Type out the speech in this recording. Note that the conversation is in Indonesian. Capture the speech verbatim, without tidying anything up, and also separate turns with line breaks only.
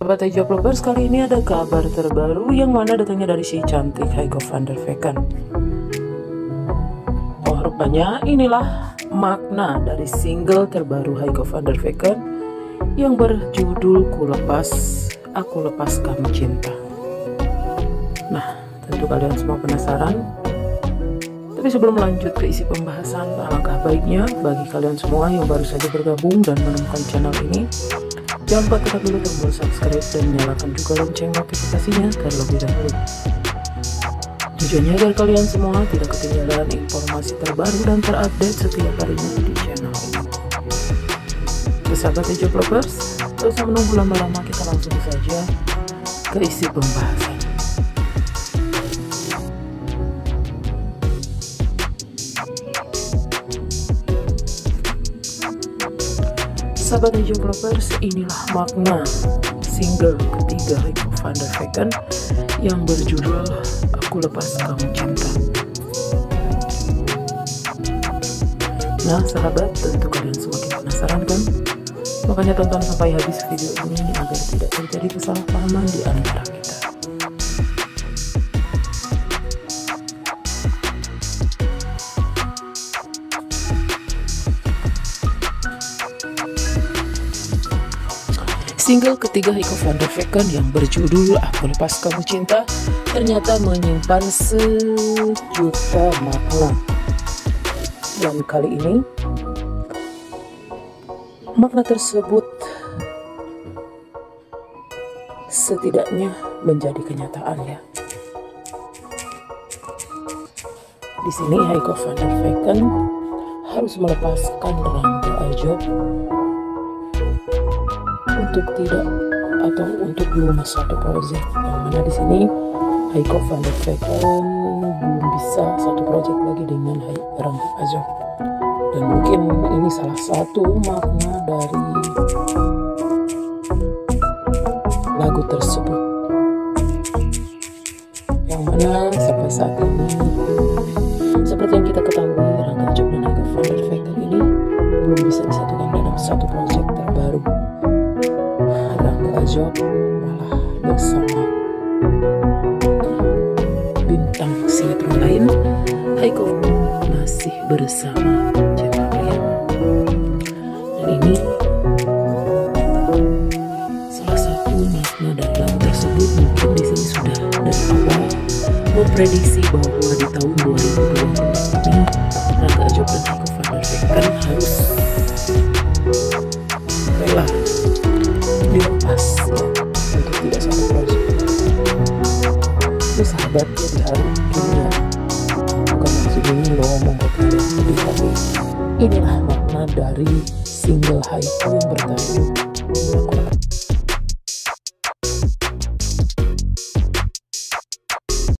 Sahabat Hijab Lovers, kali ini ada kabar terbaru yang mana datangnya dari si cantik Heiko van der Vecken. Oh, rupanya inilah makna dari single terbaru Heiko van der Vecken yang berjudul Ku Lepas, Aku Lepas Kamu Cinta. Nah, tentu kalian semua penasaran. Tapi sebelum lanjut ke isi pembahasan, alangkah baiknya bagi kalian semua yang baru saja bergabung dan menemukan channel ini, jangan lupa tekan dulu tombol subscribe dan nyalakan juga lonceng notifikasinya terlebih dahulu. Tujuannya agar kalian semua tidak ketinggalan informasi terbaru dan terupdate setiap harinya di channel ini. Sahabat Hijab Lovers, tak usah menunggu lama-lama, kita langsung saja ke isi pembahasan. Sahabat Hijab Lovers, inilah makna single ketiga Heiko van der Vecken yang berjudul Aku Lepas Kamu Cinta. Nah sahabat, tentu kalian semakin penasaran kan? Makanya tonton sampai habis video ini agar tidak terjadi kesalahpahaman di antara kita. Single ketiga Heiko van der Vecken yang berjudul Aku Lepas Kamu Cinta ternyata menyimpan sejuta makna. Dan kali ini makna tersebut setidaknya menjadi kenyataan ya. Di sini Heiko van der Vecken harus melepaskan Rangga Ajob untuk tidak atau untuk belum satu proyek, yang mana di sini Heiko van der Vecken belum bisa satu proyek lagi dengan Rangga Ajob, dan mungkin ini salah satu makna dari lagu tersebut, yang mana sampai saat ini seperti yang kita ketahui, Rangga Ajob dan Heiko van der Vecken ini belum bisa disatukan dalam satu proyek terbaru. Rangga Ajob malah bersama bintang sinetron lain, Heiko masih bersama Jaka Priam. Dan ini salah satu makna dari lagu tersebut. Mungkin di sini sudah dari awal memprediksi bahwa di tahun dua ribu dua puluh ini Rangga Ajob dan Heiko van der Vecken harus rela dilepas ya, untuk tidak satu proyek. Itu sahabat ya, di hari ini ya, bukan maksud ini loh membuat kalian sedih, tapi inilah makna dari single Heiko yang bertajuk Aku Lepas